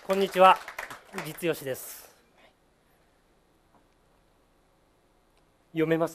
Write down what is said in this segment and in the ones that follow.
こんにちは、実吉です。読めます？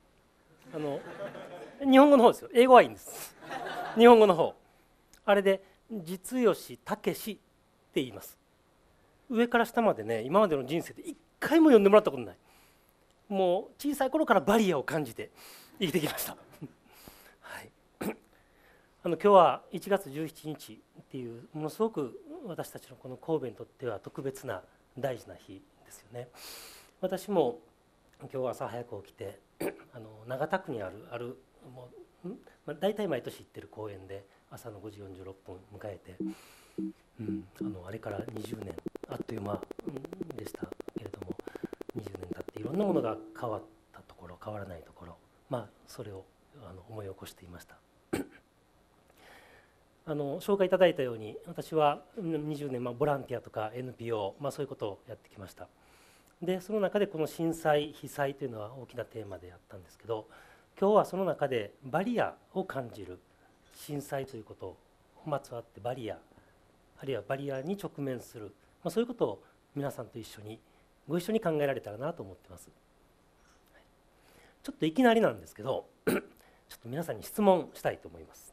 日本語の方ですよ。英語はいいんです。日本語の方。あれで実吉武史って言います。上から下までね、今までの人生で一回も読んでもらったことない。もう小さい頃からバリアを感じて生きてきました。はい。今日は1月17日っていうものすごく私たちのこの神戸にとっては特別な大事な日ですよね。私も今日は朝早く起きて長田区にあるもう、大体毎年行ってる公園で朝の5時46分迎えて、あれから20年あっという間でしたけれども、20年経っていろんなものが変わったところ変わらないところ、それを思い起こしていました。紹介いただいたように私は20年、ボランティアとか NPO、そういうことをやってきました。でその中でこの震災被災というのは大きなテーマでやったんですけど、今日はその中でバリアを感じる震災ということをまつわってバリアあるいはバリアに直面する、そういうことを皆さんとご一緒に考えられたらなと思ってます。ちょっといきなりなんですけどちょっと皆さんに質問したいと思います。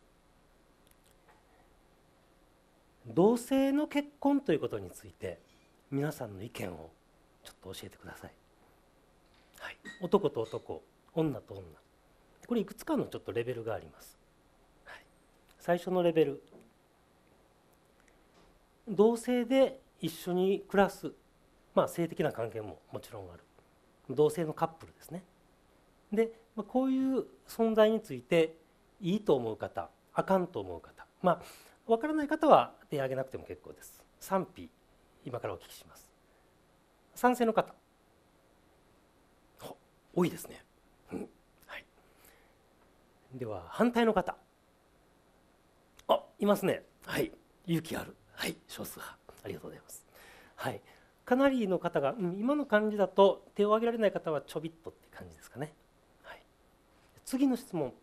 同性の結婚ということについて皆さんの意見をちょっと教えてください。はい、男と男、女と女、これいくつかのちょっとレベルがあります。はい、最初のレベル、同性で一緒に暮らす、性的な関係ももちろんある同性のカップルですね。で、こういう存在についていいと思う方、あかんと思う方、分からない方は手を挙げなくても結構です。賛否今からお聞きします。賛成の方、多いですね。はい、では反対の方、いますね。はい、勇気ある。はい、少数派、ありがとうございます。はい、かなりの方が、今の感じだと手を挙げられない方はちょびっとって感じですかね。はい、次の質問、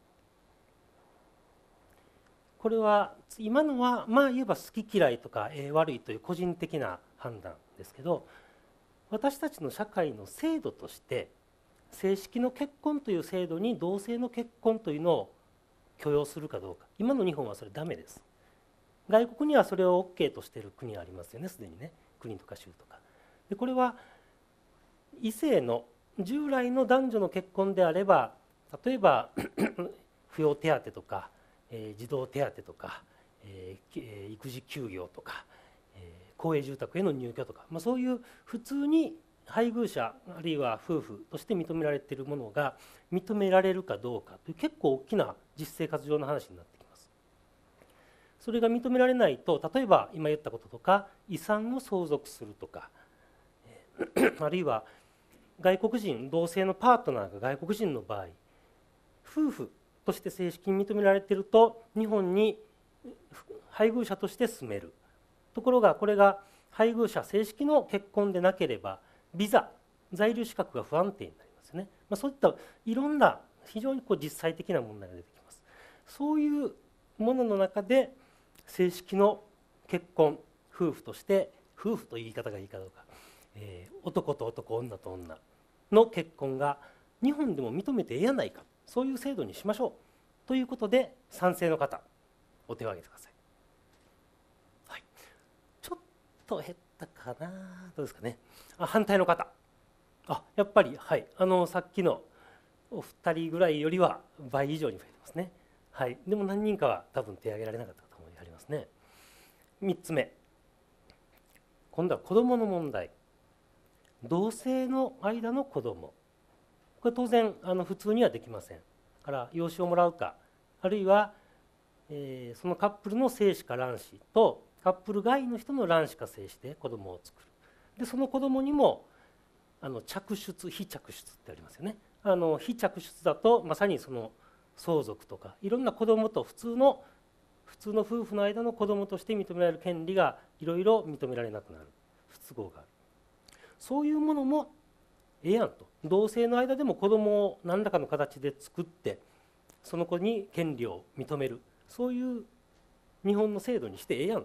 これは今のは言えば好き嫌いとか悪いという個人的な判断ですけど、私たちの社会の制度として正式の結婚という制度に同性の結婚というのを許容するかどうか。今の日本はそれダメです。外国にはそれを OK としている国がありますよね、すでにね、国とか州とかで。これは異性の従来の男女の結婚であれば、例えば扶養手当とか児童手当とか育児休業とか公営住宅への入居とか、そういう普通に配偶者あるいは夫婦として認められているものが認められるかどうかという結構大きな実生活上の話になってきます。それが認められないと、例えば今言ったこととか遺産を相続するとかあるいは外国人同性のパートナーが外国人の場合、夫婦として正式に認められていると日本に配偶者として住める。ところがこれが配偶者正式の結婚でなければビザ在留資格が不安定になりますよね。そういったいろんな非常に実際的な問題が出てきます。そういうものの中で正式の結婚、夫婦として夫婦という言い方がいいかどうか、男と男、女と女の結婚が日本でも認めてええやないか、そういう制度にしましょうということで賛成の方お手を挙げてください。はい、ちょっと減ったかな、どうですかね。反対の方、やっぱり、はい、さっきのお二人ぐらいよりは倍以上に増えてますね。はい、でも何人かは多分手を挙げられなかった方もありますね。3つ目、今度は子どもの問題。同性の間の子ども、これ当然普通にはできませんから養子をもらうか、あるいは、そのカップルの精子か卵子とカップル外の人の卵子か精子で子どもを作る。でその子どもにも嫡出非嫡出ってありますよね。非嫡出だとまさにその相続とかいろんな子どもと普通の夫婦の間の子どもとして認められる権利がいろいろ認められなくなる不都合がある。そういうものもええやんと。同性の間でも子どもを何らかの形で作ってその子に権利を認める、そういう日本の制度にしてええやん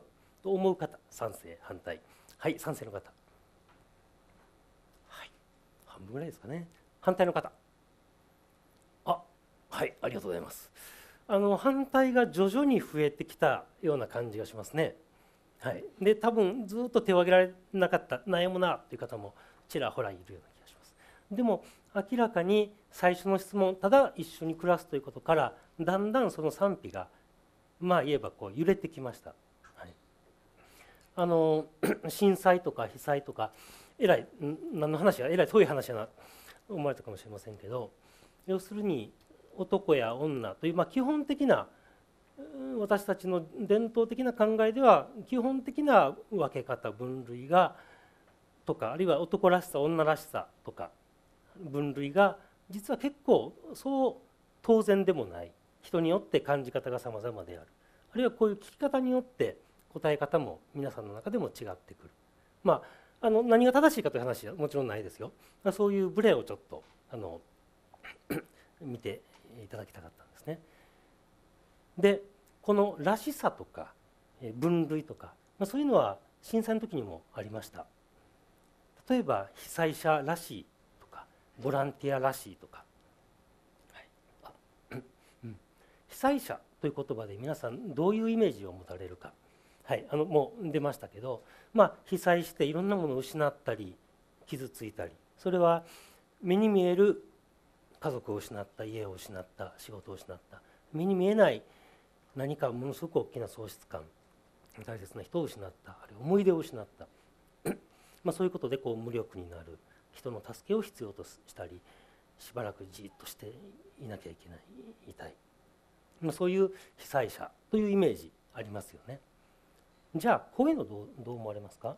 と思う方、賛成反対。はい、賛成の方、はい、半分ぐらいですかね。反対の方、はい、ありがとうございます。反対が徐々に増えてきたような感じがしますね。はい、で多分ずっと手を挙げられなかった、悩むなという方もちらほらいるような気がします。でも明らかに最初の質問、ただ一緒に暮らすということからだんだんその賛否が言えば揺れてきました。はい、震災とか被災とかえらい何の話や、えらい遠い話やなと思われたかもしれませんけど、要するに男や女という基本的な私たちの伝統的な考えでは基本的な分け方、分類がとか、あるいは男らしさ女らしさとか分類が実は結構そう当然でもない、人によって感じ方が様々である、あるいはこういう聞き方によって答え方も皆さんの中でも違ってくる。何が正しいかという話はもちろんないですよ。そういうブレをちょっと見ていただきたかったんですね。でこのらしさとか分類とか、そういうのは震災の時にもありました。例えば被災者らしいとかボランティアらしいとか、はい、被災者という言葉で皆さんどういうイメージを持たれるか、はい、もう出ましたけど、被災していろんなものを失ったり傷ついたり、それは目に見える家族を失った、家を失った、仕事を失った、目に見えない何かものすごく大きな喪失感、大切な人を失った、あるいは思い出を失ったそういうことで無力になる、人の助けを必要としたり、しばらくじっとしていなきゃいけない、痛い、そういう被災者というイメージありますよね。じゃあこういうのどう思われますか？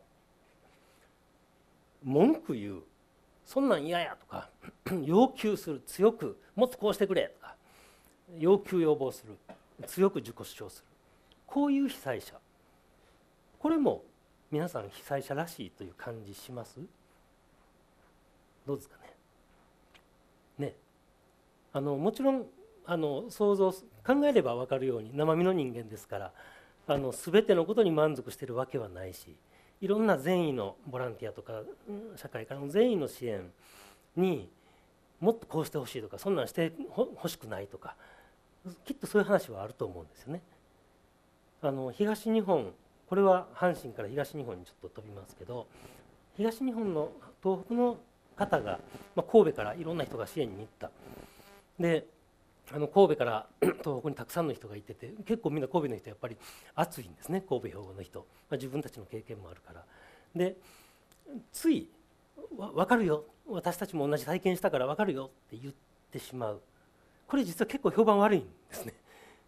文句言う、そんなん嫌やとか要求する、強くもっとこうしてくれとか要求要望する、強く自己主張する、こういう被災者、これも皆さん被災者らしいという感じします？どうですかね。もちろん想像考えれば分かるように生身の人間ですから、全てのことに満足しているわけはないし、いろんな善意のボランティアとか社会からの善意の支援にもっとこうしてほしいとか、そんなんしてほしくないとか、きっとそういう話はあると思うんですよね。東日本、これは阪神から東日本にちょっと飛びますけど、東日本の東北の方が、神戸からいろんな人が支援に行った。で神戸から東北にたくさんの人がいてて、結構みんな神戸の人やっぱり熱いんですね、神戸兵庫の人、自分たちの経験もあるから。でつい分かるよ、私たちも同じ体験したから分かるよって言ってしまう、これ実は結構評判悪いんですね。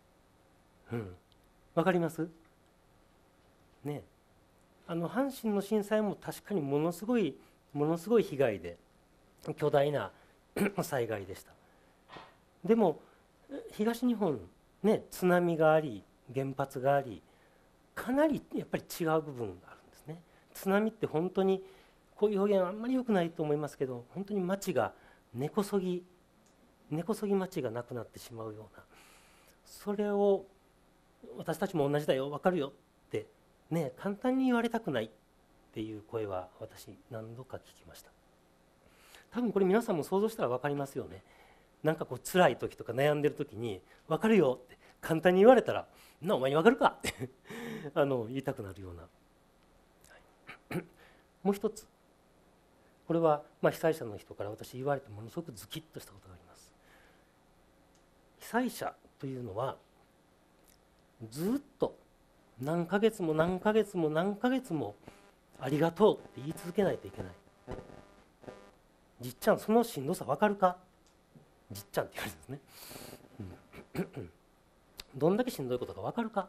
分かりますね。阪神の震災も確かにものすごい被害で巨大な災害でした。でも東日本ね、津波があり原発があり、かなりやっぱり違う部分があるんですね。津波って本当にこういう表現はあんまり良くないと思いますけど、本当に町が根こそぎ町がなくなってしまうような、それを私たちも同じだよ分かるよってね、簡単に言われたくないっていう声は私何度か聞きました。多分これ皆さんも想像したら分かりますよね。なんか辛い時とか悩んでる時に分かるよって簡単に言われたら、なお前に分かるかって言いたくなるような、はい、もう一つ、これは被災者の人から私言われてものすごくズキッとしたことがあります。被災者というのはずっと何ヶ月も何ヶ月も何ヶ月もありがとうって言い続けないといけない。じっちゃんそのしんどさ分かるか、じっちゃんって言われるんですね。どんだけしんどいことか分かるか。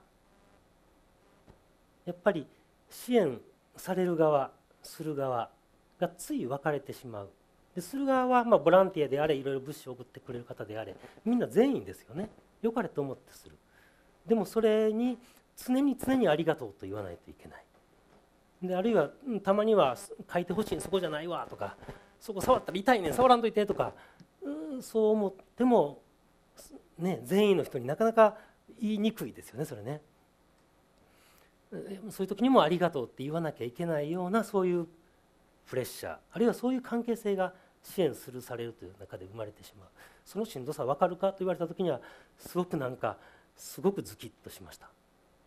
やっぱり支援される側する側がつい分かれてしまう。でする側はボランティアであれ、いろいろ物資を送ってくれる方であれ、みんな全員ですよね。良かれと思ってする。でもそれに常にありがとうと言わないといけない。であるいはたまには書いてほしい、そこじゃないわとか、そこ触ったら痛いねん触らんといてとか、そう思ってもね、善意の人になかなか言いにくいですよね、それね。 そういう時にもありがとうって言わなきゃいけないようなそういうプレッシャー、あるいはそういう関係性が支援されるという中で生まれてしまう。そのしんどさ分かるかと言われた時にはすごくすごくズキッとしました。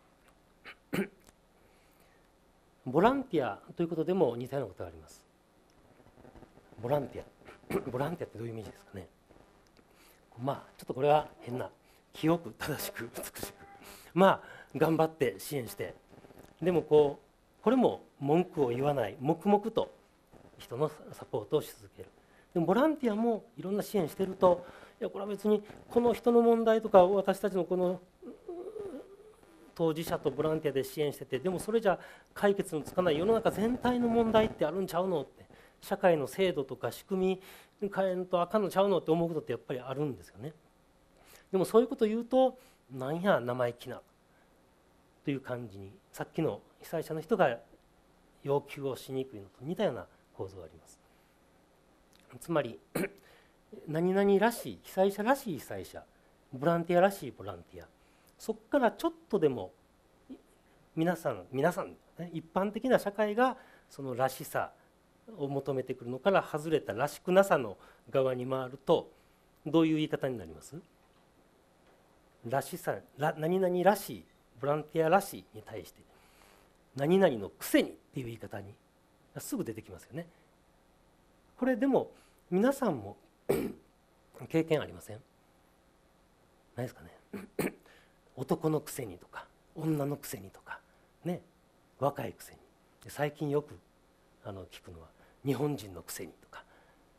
ボランティアということでも似たようなことがあります。ボランティアってどういう意味ですかね。ちょっとこれは変な、清く正しく美しく頑張って支援して、でもこれも文句を言わない、黙々と人のサポートをし続ける。でもボランティアもいろんな支援してると、いやこれは別にこの人の問題とか私たちのこの当事者とボランティアで支援してて、でもそれじゃ解決のつかない世の中全体の問題ってあるんちゃうのって、社会の制度とか仕組み変えんとあかんのちゃうのって思うことってやっぱりあるんですよね。でもそういうことを言うと、なんや生意気なという感じに、さっきの被災者の人が要求をしにくいのと似たような構造があります。つまり何々らしい被災者らしい被災者、ボランティアらしいボランティア、そこからちょっとでも皆さん、一般的な社会がそのらしさを求めてくるのから外れたらしくなさの側に回ると、どういう言い方になります？らしさ、何々らしい、ボランティアらしいに対して何々のくせにっていう言い方にすぐ出てきますよね。これでも皆さんも経験ありません？ないですかね。男のくせにとか女のくせにとかね、若いくせに、最近よく聞くのは日本人のくせにとか、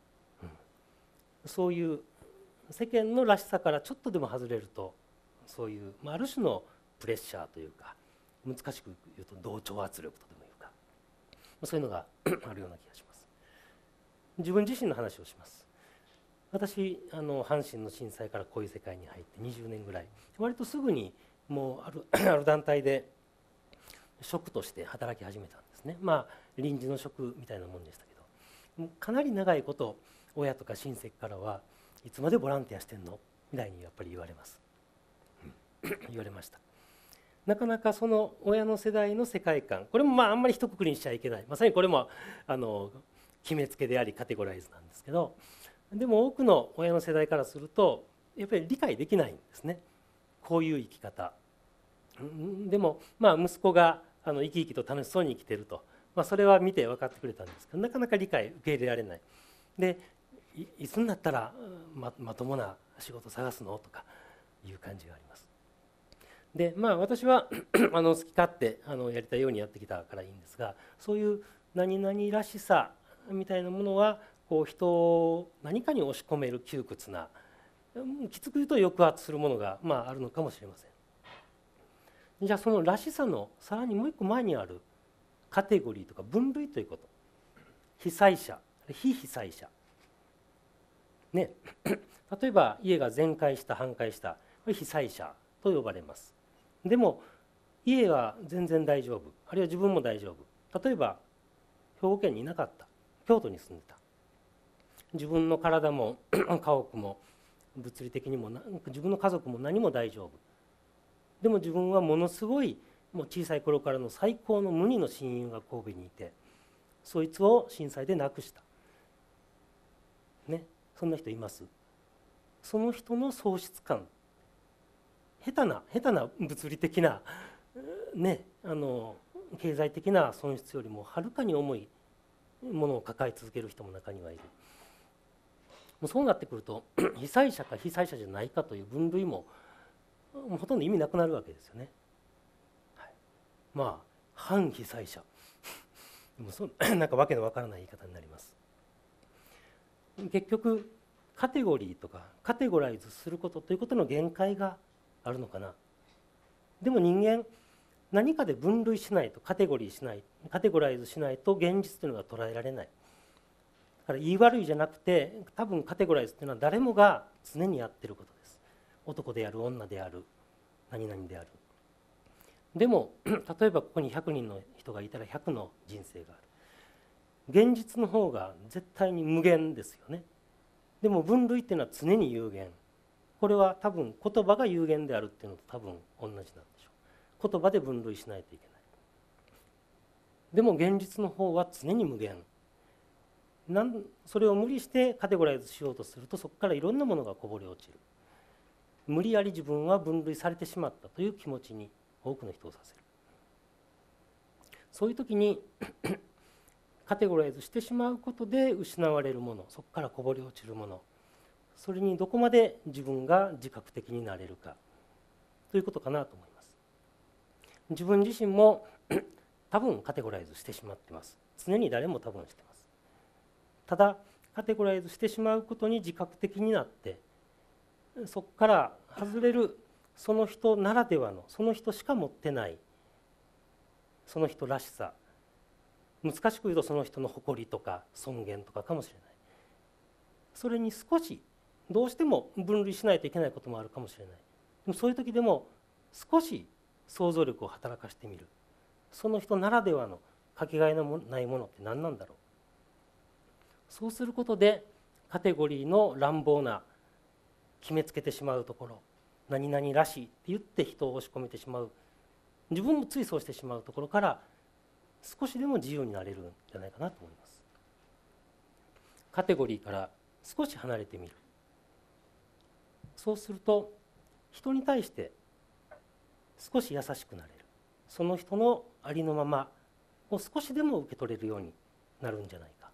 そういう世間のらしさからちょっとでも外れると、そういう、ある種のプレッシャーというか、難しく言うと同調圧力とでもいうか、そういうのがあるような気がします。自分自身の話をします。私阪神の震災からこういう世界に入って20年ぐらい、割とすぐにもうある団体で職として働き始めたんですね。臨時の職みたいなもんでしたけど、かなり長いこと親とか親戚からはいつまでボランティアしてんのみたいにやっぱり言われます。言われました。なかなかその親の世代の世界観、これもあんまり一括りにしちゃいけない、まさにこれも決めつけでありカテゴライズなんですけど、でも多くの親の世代からするとやっぱり理解できないんですね、こういう生き方。でも息子が生き生きと楽しそうに生きてると、それは見て分かってくれたんですけど、なかなか受け入れられない。でいつになったらまともな仕事探すのとかいう感じがあります。で私は好き勝手やりたいようにやってきたからいいんですが、そういう何々らしさみたいなものは人を何かに押し込める窮屈な、きつく言うと抑圧するものがあるのかもしれません。じゃあそのらしさのさらにもう一個前にあるカテゴリーとか分類ということ、被災者、非被災者ね、例えば家が全壊した半壊した、これ被災者と呼ばれます。でも家は全然大丈夫、あるいは自分も大丈夫、例えば兵庫県にいなかった、京都に住んでた、自分の体も家屋も物理的にも自分の家族も何も大丈夫、でも自分はものすごいもう小さい頃からの最高の無二の親友が神戸にいて、そいつを震災で亡くしたね、そんな人います？その人の喪失感、下手な物理的なね、経済的な損失よりもはるかに重いものを抱え続ける人も中にはいる。もうそうなってくると被災者か被災者じゃないかという分類もほとんど意味なくなるわけですよね。はい、反被災者でもなんかわけのわからない言い方になります。結局カテゴリーとかカテゴライズすることということの限界があるのかな。でも人間何かで分類しないと、カテゴリーしない、カテゴライズしないと現実というのが捉えられない。だから言い悪いじゃなくて、多分カテゴライズというのは誰もが常にやってることです。男である、女である、何々である。でも例えばここに100人の人がいたら100の人生がある。現実の方が絶対に無限ですよね。でも分類っていうのは常に有限。これは多分言葉が有限であるっていうのと多分同じなんでしょう。言葉で分類しないといけない。 でも現実の方は常に無限。それを無理してカテゴライズしようとすると、そこからいろんなものがこぼれ落ちる。無理やり自分は分類されてしまったという気持ちに多くの人をさせる。そういう時にカテゴライズしてしまうことで失われるもの、そこからこぼれ落ちるもの、それにどこまで自分が自覚的になれるかということかなと思います。自分自身も多分カテゴライズしてしまってます。常に誰も多分してます。ただカテゴライズしてしまうことに自覚的になって、そこから外れるその人ならではの、その人しか持ってないその人らしさ、難しく言うとその人の誇りとか尊厳とかかもしれない。それに少しどうしても分類しないといけないこともあるかもしれない。でもそういう時でも少し想像力を働かせてみる。その人ならではのかけがえのないものって何なんだろう。そうすることでカテゴリーの乱暴な決めつけてしまうところ、何々らしいって言って人を押し込めてしまう、自分もついそうしてしまうところから少しでも自由になれるんじゃないかなと思います。カテゴリーから少し離れてみる。そうすると人に対して少し優しくなれる。その人のありのままを少しでも受け取れるようになるんじゃないか。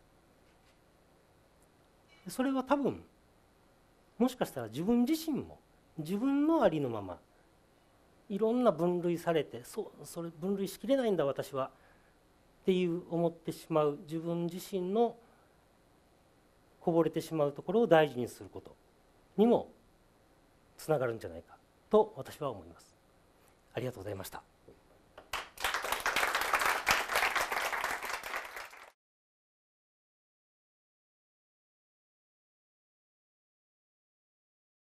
それは多分もしかしたら自分自身も自分のありのまま、いろんな分類されて、それ分類しきれないんだ私はっていう思ってしまう自分自身のこぼれてしまうところを大事にすることにもつながるんじゃないかと私は思います。ありがとうございました。